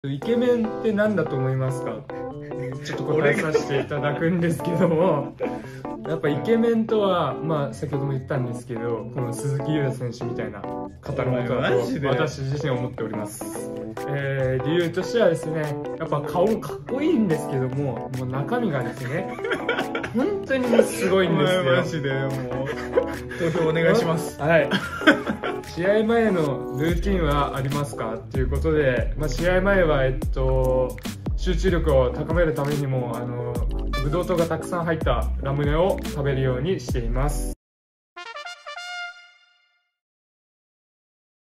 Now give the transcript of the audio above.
イケメンって何だと思いますか？ちょっと答えさせていただくんですけども、やっぱイケメンとは、まあ先ほども言ったんですけど、この鈴木優也選手みたいな方のことだと私自身思っております。理由としてはですね、やっぱ顔もかっこいいんですけども、もう中身がですね、本当にすごいんですよ。 マジでもう投票お願いします。 はい。試合前のルーティンはありますかっていうことで、試合前は集中力を高めるためにもブドウ糖がたくさん入ったラムネを食べるようにしています。